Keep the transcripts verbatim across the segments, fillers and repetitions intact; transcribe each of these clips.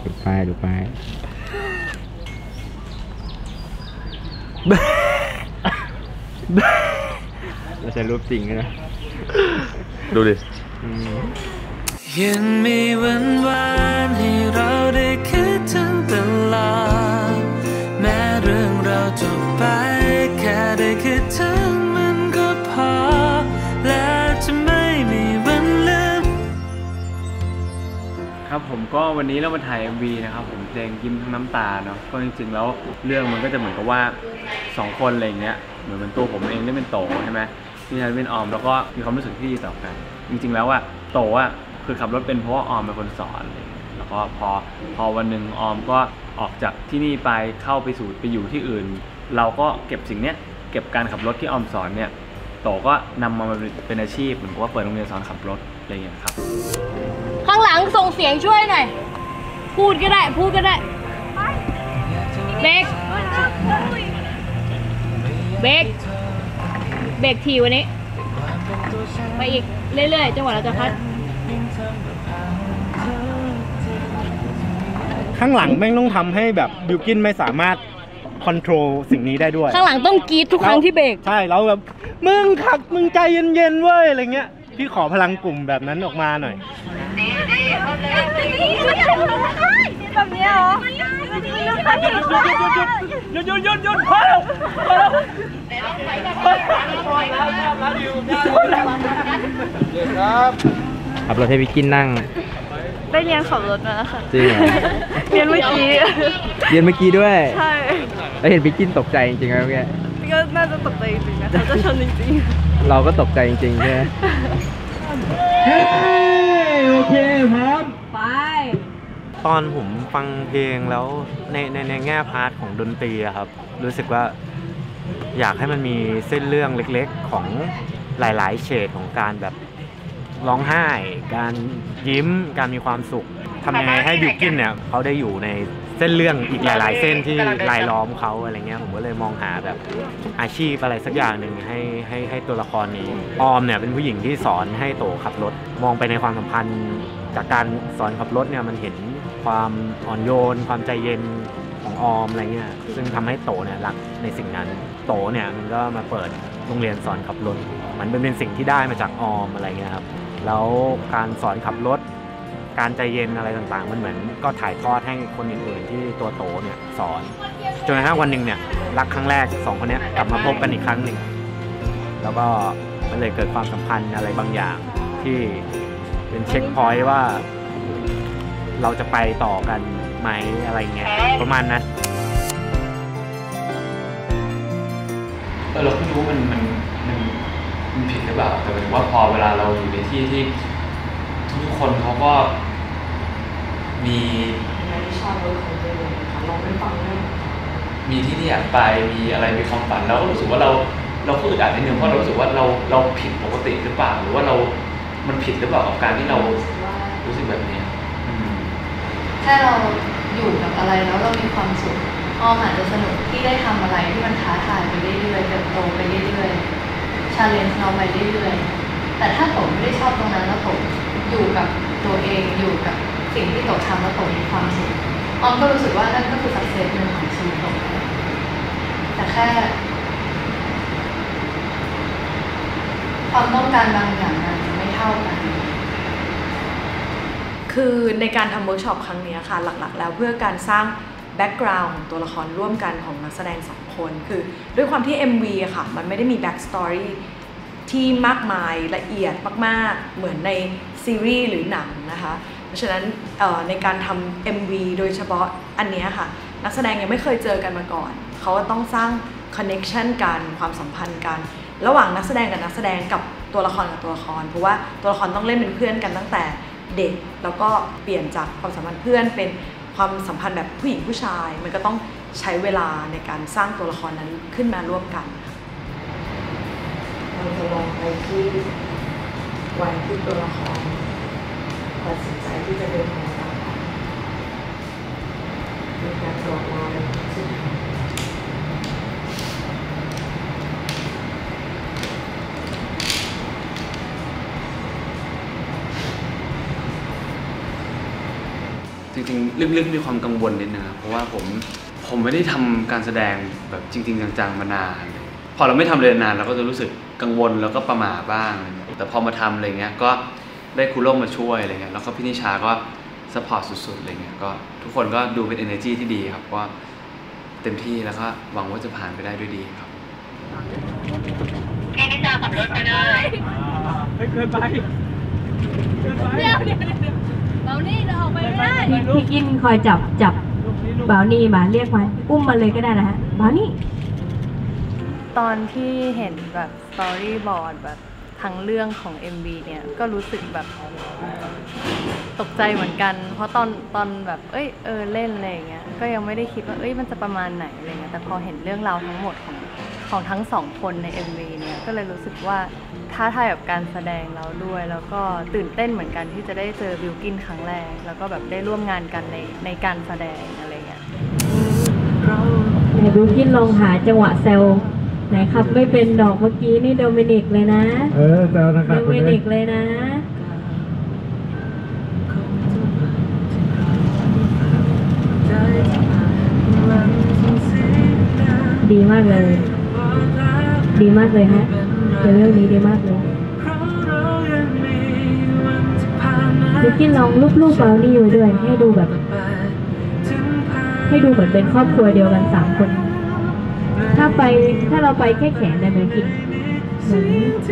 ดูป้ายดูป้ายเราใช้รูปจริงนะดูดิยังมีวันวานให้เราได้คิดถึงตลอดแม้เรื่องเราจบไปแค่ได้คิดถึงมันก็พอและจะไม่มีวันลืมครับผมก็วันนี้เรามาถ่าย เอ็ม วี นะครับผมเพลงยิ้มทั้งน้ำตาเนาะก็จริงๆแล้วเรื่องมันก็จะเหมือนกับว่าสองคนอะไรอย่างเงี้ยเหมือนเป็นตัวผมเองได้เป็นโตใช่ไหมพี่นันเป็นออมแล้วก็มีความรู้สึกที่ดีต่อกันจริงๆแล้วอะโตอะคือขับรถเป็นเพราะว่าออมเป็นคนสอนเลยแล้วก็พอพอวันหนึ่งออมก็ออกจากที่นี่ไปเข้าไปสู่ไปอยู่ที่อื่นเราก็เก็บสิ่งเนี้ยเก็บการขับรถที่ออมสอนเนี่ยโตก็นำมาเป็นอาชีพเหมือนกับว่าเปิดโรงเรียนสอนขับรถอะไรอย่างเงี้ยครับข้างหลังส่งเสียงช่วยหน่อยพูดก็ได้พูดก็ได้เบรกเบรกเบรกทีวันนี้ไปอีกเรื่อยๆจังหวะเราจะพัดข้างหลังแม่งต้องทำให้แบบบิวกินไม่สามารถคอนโทรลสิ่งนี้ได้ด้วยข้างหลังต้องกรี๊ดทุกครั้งที่เบรกใช่แล้วแบบมึงขับมึงใจเย็นๆเว้ยอะไรเงี้ยพี่ขอพลังกลุ่มแบบนั้นออกมาหน่อยแบบนี้เหรอหยุดหยุดหยุดหยุดพอแล้วพอแล้วครับขับรถให้พี่กินนั่งได้เรียนขับรถมาแล้วค่ะจริงเหรอเรียนเมื่อกี้เรียนเมื่อกี้ด้วยใช่แล้วเห็นพี่กินตกใจจริงๆไหมเมื่อกี้ก็น่าจะตกใจจริงๆนะเขาจะชนจริงๆเราก็ตกใจจริงๆใช่ไหมเฮ้ยโอเคพร้อมไปตอนผมฟังเพลงแล้วในในในแง่พาร์ทของดนตรีครับรู้สึกว่าอยากให้มันมีเส้นเรื่องเล็กๆของหลายๆเฉดของการแบบร้องไห้การยิ้มการมีความสุขทำยังไงให้บิวกินเนี่ยเขาได้อยู่ในเส้นเรื่องอีกหลายๆเส้นที่รายล้อมเขาอะไรเงี้ยผมก็เลยมองหาแบบอาชีพอะไรสักอย่างหนึ่งให้ให้ให้ตัวละครนี้ออมเนี่ยเป็นผู้หญิงที่สอนให้โตขับรถมองไปในความสัมพันธ์จากการสอนขับรถเนี่ยมันเห็นความอ่อนโยนความใจเย็นของออมอะไรเงี้ยซึ่งทำให้โตเนี่ยรักในสิ่งนั้นโตเนี่ยมันก็มาเปิดโรงเรียนสอนขับรถมันเป็นสิ่งที่ได้มาจากออมอะไรเงี้ยครับแล้วการสอนขับรถการใจเย็นอะไรต่างๆมันเหมือนก็ถ่ายทอดให้คนอื่นๆที่ตัวโตเนี่ยสอนจนกระทั่งวันหนึ่งเนี่ยรักครั้งแรกสองคนนี้กลับมาพบกันอีกครั้งหนึ่งแล้วก็มันเลยเกิดความสัมพันธ์อะไรบางอย่างที่เป็นเช็คพอยต์ว่าเราจะไปต่อกันไหมอะไรเงี้ยประมาณนั้นเออเราไม่รู้มันมันมันมันผิดหรือเปล่าแต่หมายถึงว่าพอเวลาเราอยู่ในที่ที่ทุกคนเขาก็มีไม่ได้ชอบรถของตัวเองค่ะเราไม่ฟังเรื่องมีที่ที่อยากไปมีอะไรมีความฝันแล้วรู้สึกว่าเราเราก็อึดอัดนิดนึงเพราะเรารู้สึกว่าเราเราผิดปกติหรือเปล่าหรือว่าเรามันผิดหรือเปล่ากับการที่เรารู้สึกแบบนี้แค่เราอยู่กับอะไรแล้วเรามีความสุขออมอาจจะสนุกที่ได้ทำอะไรที่มันท้าทายไปเรื่อยๆเติบโตไปเรื่อยๆชาเลนจ์เราไปเรื่อยๆแต่ถ้าผมไม่ได้ชอบตรงนั้นแล้วผมอยู่กับตัวเองอยู่กับสิ่งที่ตกทำแล้วผมมีความสุขออมก็รู้สึกว่านั่นก็คือสักเซสหนึ่งของชีวิตผมแต่แค่ความต้องการบางอย่างมันไม่เท่ากันคือในการทำเวิร์กช็อปครั้งนี้ค่ะหลักๆแล้วเพื่อการสร้างแบ็กกราวด์ของตัวละครร่วมกันของนักแสดงสองคนคือด้วยความที่ เอ็ม วี อะค่ะมันไม่ได้มีแบ็กสตอรี่ที่มากมายละเอียดมากๆเหมือนในซีรีส์หรือหนังนะคะเพราะฉะนั้นในการทำ เอ็ม วี โดยเฉพาะอันนี้ค่ะนักแสดงยังไม่เคยเจอกันมาก่อนเขาก็ต้องสร้างคอนเนคชันกันความสัมพันธ์กันระหว่างนักแสดงกับนักแสดงกับตัวละครกับตัวละครเพราะว่าตัวละครต้องเล่นเป็นเพื่อนกันตั้งแต่เด็กแล้วก็เปลี่ยนจากความสัมพันธ์เพื่อนเป็นความสัมพันธ์แบบผู้หญิงผู้ชายมันก็ต้องใช้เวลาในการสร้างตัวละครนั้นขึ้นมาร่วมกันเราจะลองไปที่วันที่ตัวละครตัดสินใจที่จะเดินทางต่อไปในการบอกลาในที่สุดจริงๆลึกๆมีความกังวลนิดนึงเพราะว่าผมผมไม่ได้ทำการแสดงแบบจริงๆจังๆมานานพอเราไม่ทำเลยนานเราก็จะรู้สึกกังวลแล้วก็ประหม่าบ้างแต่พอมาทำอะไรเงี้ยก็ได้ครูร่มมาช่วยอะไรเงี้ยแล้วก็พี่นิชาก็ซัพพอร์ตสุดๆอะไรเงี้ยก็ทุกคนก็ดูเป็น energy ที่ดีครับว่าเต็มที่แล้วก็หวังว่าจะผ่านไปได้ด้วยดีครับพี่นิชาขับรถไปเลยไม่เคยไปเดี๋ยวเดี๋ยวเรานี่เราออกไปไม่ได้พี่กินคอยจับจับบ่าวนี่มาเรียกมาอุ้มมาเลยก็ได้นะฮะบ่าวนี่ตอนที่เห็นแบบสตอรี่บอร์ดแบบทั้งเรื่องของ เอ็ม วี เนี่ยก็รู้สึกแบบตกใจเหมือนกันเพราะตอนตอนแบบเอ้ยเออเล่นอะไรอย่างเงี้ยก็ยังไม่ได้คิดว่าเอ้ยมันจะประมาณไหนอะไรเงี้ยแต่พอเห็นเรื่องราวทั้งหมดของของทั้งสองคนใน เอ็ม วี เนี่ยก็เลยรู้สึกว่าท้าทายกับการแสดงเราด้วยแล้วก็ตื่นเต้นเหมือนกันที่จะได้เจอบิลกินครั้งแรกแล้วก็แบบได้ร่วมงานกันในในการแสดงอะไรเงี้ยไหนบิลกินลองหาจังหวะเซลไหนครับไม่เป็นดอกเมื่อกี้นี่โดมินิกเลยนะเออเซลนะครับโดมินิกเลยนะดีมากเลยดีมากเลยฮะเรื่องนี้ดีมากเลยบิลกินลองรูปๆเรานี่อยู่ด้วยให้ดูแบบให้ดูเหมือนเป็นครอบครัวเดียวกันสามคนถ้าไปถ้าเราไปแค่แขนได้ไหมกินเหมือน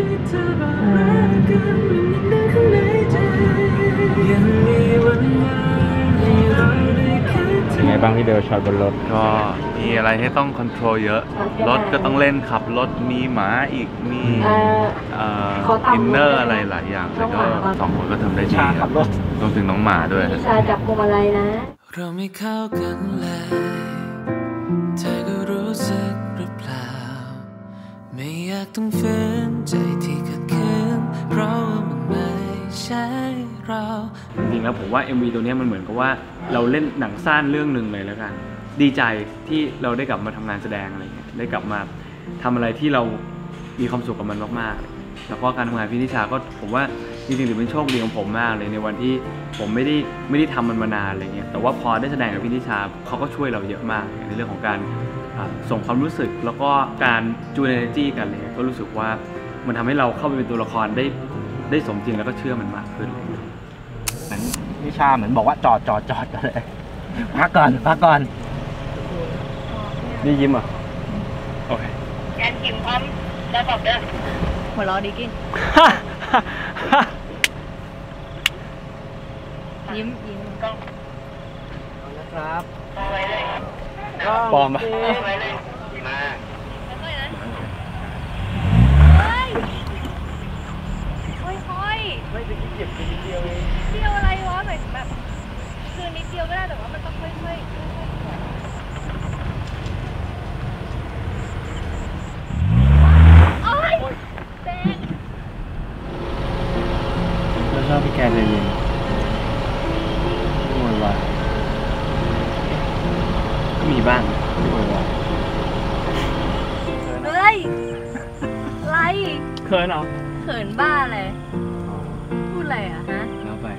ยังไงบ้างที่เดินช็อตบนรถก็มีอะไรให้ต้องคอนโทรลเยอะรถก็ต้องเล่นขับรถมีหมาอีกมีอินเนอร์อะไรหลายอย่างแต่ก็สองคนก็ทำได้ดีครับรวมถึงน้องหมาด้วยชาจับพวงมาลัยนะเราไม่เข้ากันเลยเธอก็รู้สึกหรือเปล่าไม่อยากต้องฝืนใจที่ขัดขืนเพราะว่ามันไม่ใช่เราจริงๆแล้วผมว่า เอ็ม วี ตัวนี้มันเหมือนกับว่าเราเล่นหนังสั้นเรื่องหนึ่งเลยแล้วกันดีใจที่เราได้กลับมาทำงานแสดงอะไรเงี้ยได้กลับมาทำอะไรที่เรามีความสุขกับมันมากๆแล้วก็การทำงานพี่นิชาก็ผมว่าจริงๆถือเป็นโชคดีของผมมากเลยในวันที่ผมไม่ได้ไม่ได้ทำมันมานานอะไรเงี้ยแต่ว่าพอได้แสดงกับพี่นิชาเขาก็ช่วยเราเยอะมากในเรื่องของการส่งความรู้สึกแล้วก็การจูนเอเนอร์จีกันเลยก็รู้สึกว่ามันทำให้เราเข้าไปเป็นตัวละครได้ได้สมจริงแล้วก็เชื่อมันมากขึ้นเลยเหมือนนิชาเหมือนบอกว่าจอดจอดจอดกันเลยพักก่อนพักก่อนนี่ยิ้มอ่ะโอเคแกนยิ้มพร้อมแล้วบอกเด้อหัวเราะดีกินยิ้มยิ้มกล้องนะครับปลอมปะมาค่อยๆไม่เป็นที่เจ็บนิดเดียวเองเดียวอะไรวะแบบแบบคือนิดเดียวก็ได้แต่ว่ามันต้องค่อยๆค่อยๆโอ๊ยแดงแล้วชอบพี่แกเลยเย็นไม่หมดว่าก็มีบ้างไม่หมดว่าเฮ้ยอะไรเขินเหรอเขินบ้าเลยพูดอะไรอ่ะฮะแล้วไป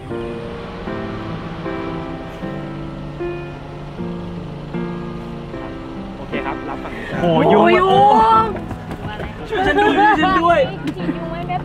โอเคครับรับฝั่งนี้โอ้ยยุงช่วยฉันด้วยช่วยฉันด้วยจริงยุงไหมเบ๊บ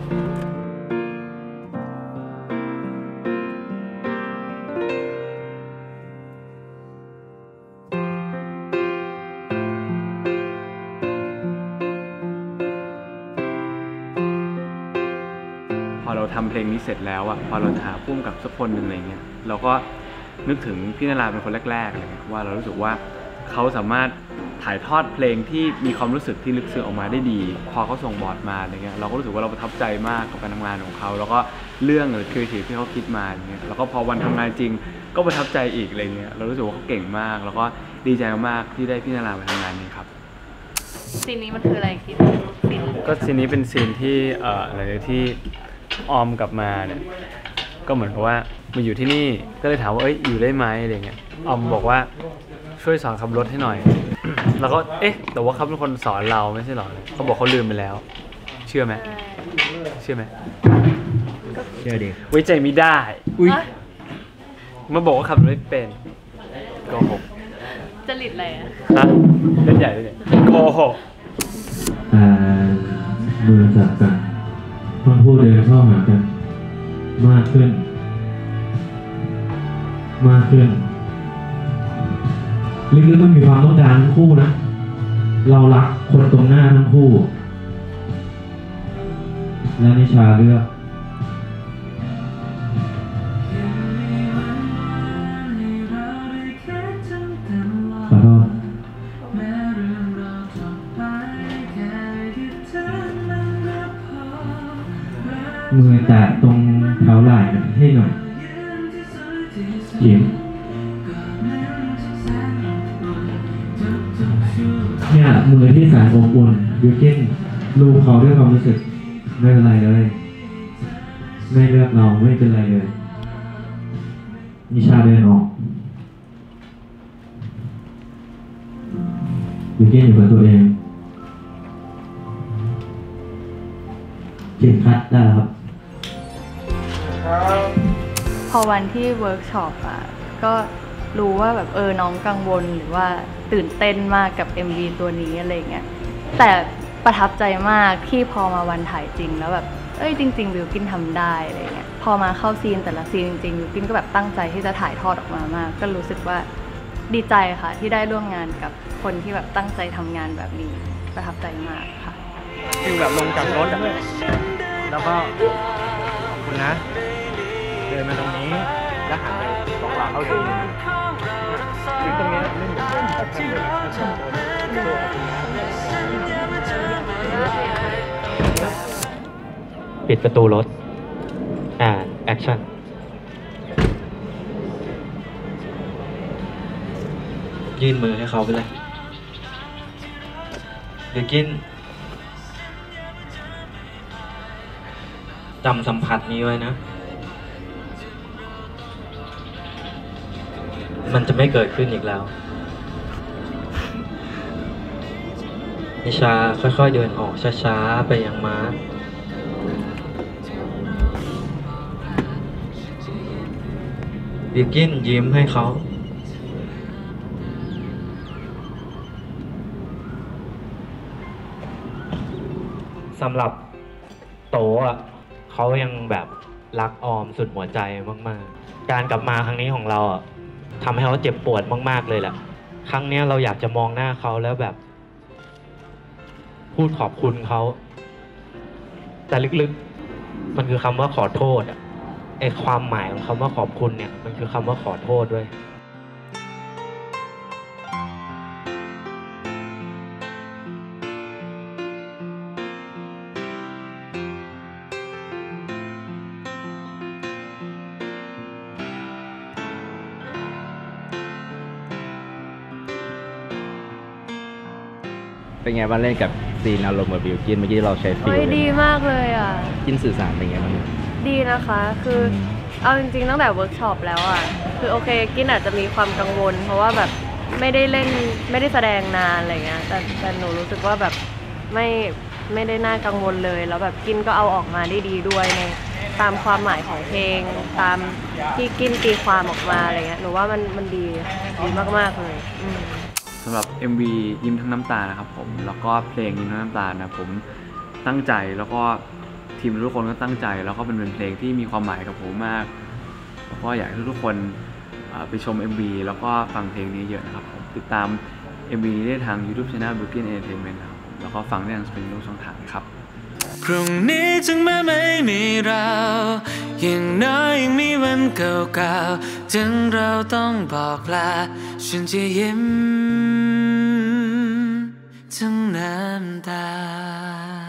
พอเราทำเพลงนี้เสร็จแล้วอะพอเราจะหาพุ่มกับสักคนหนึ่งอะไรเงี้ยเราก็นึกถึงพี่นาราเป็นคนแรกๆเลยว่าเรารู้สึกว่าเขาสามารถถ่ายทอดเพลงที่มีความรู้สึกที่ลึกซึ้งออกมาได้ดีพอเขาส่งบอร์ดมาอะไรเงี้ยเราก็รู้สึกว่าเราประทับใจมากกับการทำงานของเขาแล้วก็เรื่องหรือครีเอทีฟที่เขาคิดมาอย่างเงี้ยแล้วก็พอวันทำงานจริงก็ประทับใจอีกอะไรเงี้ยเรารู้สึกว่าเขาเก่งมากแล้วก็ดีใจมากที่ได้พี่นารามาทำงานนี้ครับซีนนี้มันคืออะไรคิดก็ซีนนี้เป็นซีนที่เอ่ออะไรที่ออมกลับมาเนี่ยก็เหมือนกับว่ามาอยู่ที่นี่ก็เลยถามว่าเอ้ยอยู่ได้ไหมอะไรเงี้ยออมบอกว่าช่วยสอนขับรถให้หน่อย แล้วก็เอ๊ะแต่ว่าเขาเป็นคนสอนเราไม่ใช่หรอเขาบอกเขาลืมไปแล้วเชื่อไหมเชื่อไหมเชื่อดิไว้ใจไม่ได้อุ้ยมาบอกว่าขับรถไม่เป็นโกหกจริตอะไรอ่ะฮะเล่นใหญ่เลยเนี่ยโกหกแต่มือจับกันทั้งคู่เดินเข้าหากันมากขึ้นมากขึ้นลึกๆต้องมีความต้องการทั้งคู่นะเรารักคนตรงหน้าทั้งคู่และนิชาเลือกขอโทษมือแตะตรงเท้าไหล่ให้หน่อยยิ้มเนี่ยมือที่แสนอบอุ่นยูกินลูกเขาด้วยความรู้สึกไม่เป็นไรเลยไม่เลือกเราไม่เป็นไรเลยนิชาเดินออกยูกินอยู่กับตัวเองเก่งคัดได้แล้วครับพอวันที่เวิร์กช็อปอ่ะก็รู้ว่าแบบเออน้องกังวลหรือว่าตื่นเต้นมากกับ เอ็ม วี ตัวนี้อะไรเงี้ยแต่ประทับใจมากที่พอมาวันถ่ายจริงแล้วแบบเอ้ยจริงๆบิวกินทำได้อะไรเงี้ยพอมาเข้าซีนแต่ละซีนจริงๆบิวกินก็แบบตั้งใจที่จะถ่ายทอดออกมามากก็รู้สึกว่าดีใจค่ะที่ได้ร่วมงานกับคนที่แบบตั้งใจทำงานแบบนี้ประทับใจมากค่ะคือแบบลงจากรถอะแล้วก็ขอบคุณนะเดินมาตรงนี้แล้วหันไปบอกลาเขาดีคือตรงนี้เล่นแบบปิดประตูรถอ่าแอคชั่นยื่นมือให้เขาไปเลยเดี๋ยวกินจำสัมผัสนี้ไว้นะมันจะไม่เกิดขึ้นอีกแล้วนิชาค่อยๆเดินออกช้าๆไปยังม้าบิวกินยิ้มให้เขาสำหรับโตอ่ะเขายังแบบรักออมสุดหัวใจมากๆการกลับมาครั้งนี้ของเราอ่ะทำให้เขาเจ็บปวดมากๆเลยแหละครั้งนี้เราอยากจะมองหน้าเขาแล้วแบบพูดขอบคุณเขาแต่ลึกๆมันคือคำว่าขอโทษอ่ะไอความหมายของคำว่าขอบคุณเนี่ยมันคือคำว่าขอโทษด้วยเป็นไงบ้างเล่นกับซีนอารมณ์กับบิวกินเมื่อกี้เราใช้ฟิลโอ้ยดีมากเลยอ่ะกินสื่อสารเป็นไงบ้างดีนะคะคือเอาจริงๆตั้งแต่เวิร์กช็อปแล้วอ่ะคือโอเคกินอาจจะมีความกังวลเพราะว่าแบบไม่ได้เล่นไม่ได้แสดงนานอะไรเงี้ยแต่แต่หนูรู้สึกว่าแบบไม่ไม่ได้น่ากังวลเลยแล้วแบบกินก็เอาออกมาได้ดีด้วยในตามความหมายของเพลงตามที่กินตีความออกมาอะไรเงี้ยหนูว่ามันมันดีดีมากๆเลยอืมสำหรับ เอ็ม วี ยิ้มทั้งน้ำตานะครับผมแล้วก็เพลงยิ้มทั้งน้ำตานะผมตั้งใจแล้วก็ทีมทุกคนก็ตั้งใจแล้วก็เป็นเพลงที่มีความหมายกับผมมากแล้วก็อยากให้ทุกคนไปชม เอ็ม วี แล้วก็ฟังเพลงนี้เยอะนะครับผมติดตาม เอ็ม วี ได้ทาง YouTube Channel Bilkin Entertainment นะครับผมแล้วก็ฟังได้ทางสตรีมมิ่งช่องทางครับพรุ่งนี้ถึงแม้ไม่มีเราอย่างน้อยยังมีวันเก่าๆถึงเราต้องบอกลาฉันจะยิ้มทั้งน้ำตา